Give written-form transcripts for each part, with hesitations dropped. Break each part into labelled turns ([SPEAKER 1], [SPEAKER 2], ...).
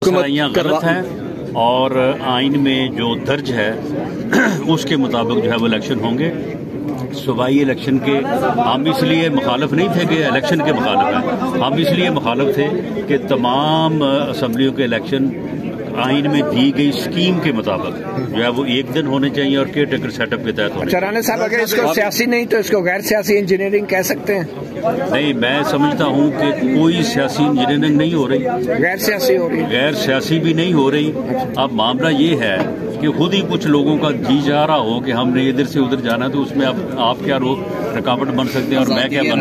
[SPEAKER 1] سرائیاں غلط ہیں اور آئین میں جو درج ہے اس کے مطابق جو ہے وہ الیکشن ہوں گے. صوبائی الیکشن کے ہم اس لیے مخالف نہیں تھے کہ الیکشن کے مخالف ہیں، ہم اس لیے مخالف تھے کہ تمام اسمبلیوں کے الیکشن آئین میں دی گئی اسکیم کے مطابق جو ہے وہ ایک دن ہونے چاہیے اور کیئر ٹیکر سیٹ اپ کے تحت ہونے.
[SPEAKER 2] رانا صاحب اگر اس کو سیاسی نہیں تو اس کو غیر سیاسی انجینئرنگ کہہ سکتے ہیں؟
[SPEAKER 1] نہیں، میں سمجھتا ہوں کہ کوئی سیاسی انجینئرنگ نہیں ہو رہی،
[SPEAKER 2] غیر سیاسی ہو رہی ہے،
[SPEAKER 1] غیر سیاسی بھی نہیں ہو رہی. اب معاملہ یہ ہے کہ خود ہی کچھ لوگوں کا جی جا رہا ہو کہ ہم نے ادھر سے ادھر جانا، تو اس میں اب آپ کیا رکاوٹ بن سکتے ہیں اور میں کیا بن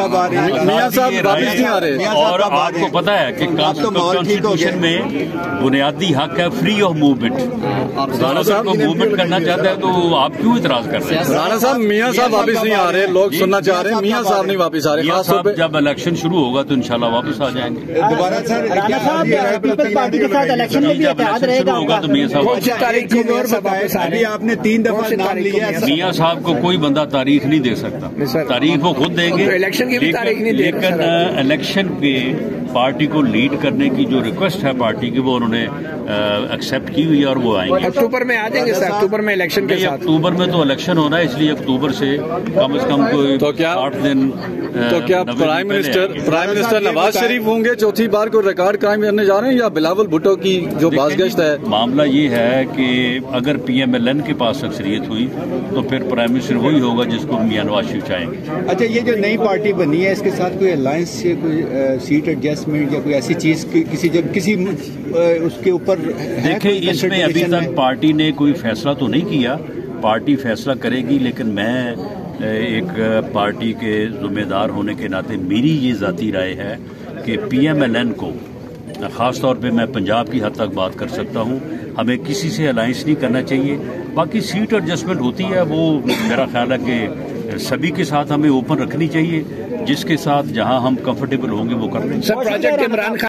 [SPEAKER 1] سکتا. اور آپ کو پتا ہے کہ کانسٹیٹیوشن میں بنیادی حق ہے فری آف موومنٹ. رانا صاحب کو موومنٹ کرنا چاہتا ہے تو آپ کیوں اعتراض کر رہے ہیں؟
[SPEAKER 3] رانا صاحب میاں صاحب واپس نہیں آ رہے، لوگ سننا چاہ رہے ہیں میاں صاحب نہیں واپس آ رہے.
[SPEAKER 1] میاں صاحب جب الیکشن شروع ہوگا تو انشاءاللہ واپس آ جائیں گے.
[SPEAKER 4] دوبارہ پیپلز پارٹی کے ساتھ الیکشن میں بھی اتحاد رہے گا
[SPEAKER 1] ہوگا تو میاں صاحب
[SPEAKER 4] ابھی آپ نے 3 دفعہ نام لیا.
[SPEAKER 1] میاں صاحب کو کوئی بندہ تاریخ نہیں دے سکتا، تاریخ وہ خود دیں گے، لیکن الیکشن کے پارٹی کو لیڈ کرنے کی جو ریکویسٹ ہے پارٹی کی وہ انہوں نے ایکسپٹ کی ہوئی ہے اور وہ آئیں گے.
[SPEAKER 2] اکتوبر میں آ جائیں گے سر، اکتوبر میں الیکشن کے ساتھ.
[SPEAKER 1] اکتوبر میں تو الیکشن ہونا ہے، اس لیے اکتوبر سے کم از کم کوئی 8 دن.
[SPEAKER 3] تو کیا پرائم منسٹر نواز شریف ہوں گے چوتھی بار کو ریکارڈ قائم کرنے جا رہے ہیں یا بلاول بھٹو کی جو بازگشت ہے؟
[SPEAKER 1] معاملہ یہ ہے کہ اگر پی ایم ایل این کے پاس اکثریت ہوئی تو پھر پرائم منسٹر وہی ہوگا جس کو میاں نواز شریف چاہیں گے.
[SPEAKER 4] اچھا، یہ جو نئی پارٹی بنی ہے اس کے ساتھ کوئی الائنس سے کوئی سیٹ ایڈجسٹمنٹ یا کوئی ایسی چیز کسی اس کے اوپر
[SPEAKER 1] دیکھیں، اس میں ابھی تک پارٹی نے کوئی فیصلہ تو نہیں کیا، پارٹی فیصلہ کرے گی، لیکن میں ایک پارٹی کے ذمہ دار ہونے کے ناطے میری یہ ذاتی رائے ہے کہ پی ایم ایل این کو خاص طور پہ میں پنجاب کی حد تک بات کر سکتا ہوں، ہمیں کسی سے الائنس نہیں کرنا چاہیے. باقی سیٹ ایڈجسٹمنٹ ہوتی ہے وہ میرا خیال ہے کہ سبھی کے ساتھ ہمیں اوپن رکھنی چاہیے، جس کے ساتھ جہاں ہم کمفرٹیبل ہوں گے وہ کر لیں گے.